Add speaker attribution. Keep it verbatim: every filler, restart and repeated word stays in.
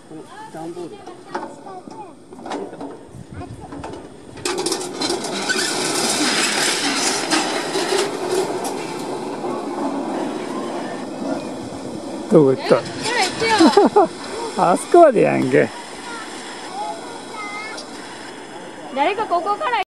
Speaker 1: 段ボール。
Speaker 2: どこ行った？あそこまでやんけ。
Speaker 3: 誰かここから